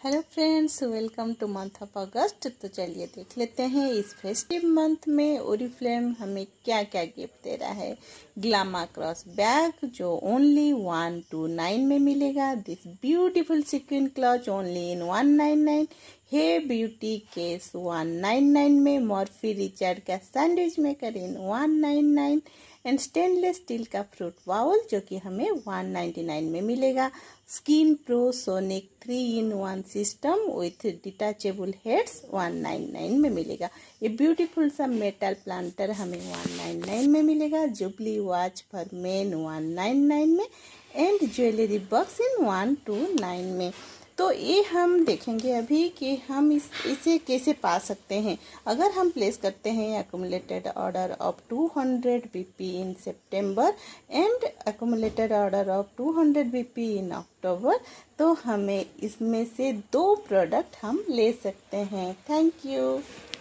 Hello friends, welcome to month of August. तो चलिए देख लेते हैं इस फेस्टिव मंथ में ओरिफ्लेम हमें क्या क्या गिफ्ट दे रहा है। ग्लामा क्रॉस बैग जो ओनली 129 में मिलेगा। This beautiful sequin clutch only in 199। Hey beauty case 199 में। मॉर्फी रिचर्ड का sandwich maker in 199 and stainless steel का फ्रूट बाउल जो कि हमें 199 में मिलेगा। Skin pro sonic 3-in-1 system with detachable heads 199 में मिलेगा। ये ब्यूटीफुल सा मेटल प्लांटर हमें 199 में मिलेगा। जुबली वॉच फॉर मेन 199 में एंड ज्वेलरी बॉक्स इन 129 में। तो ये हम देखेंगे अभी कि हम इसे कैसे पा सकते हैं। अगर हम प्लेस करते हैं accumulated order of 200 BP in September and accumulated order of 200 BP in October, तो हमें इसमें से 2 प्रोडक्ट हम ले सकते हैं। Thank you.